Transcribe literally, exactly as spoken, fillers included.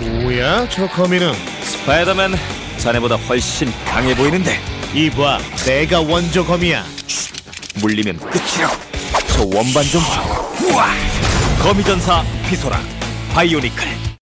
뭐야 저 거미는? 스파이더맨, 자네보다 훨씬 강해 보이는데. 이봐, 내가 원조 거미야. 물리면 끝이라고. 저 원반 좀 봐. 우와! 거미전사 피소라 바이오니클.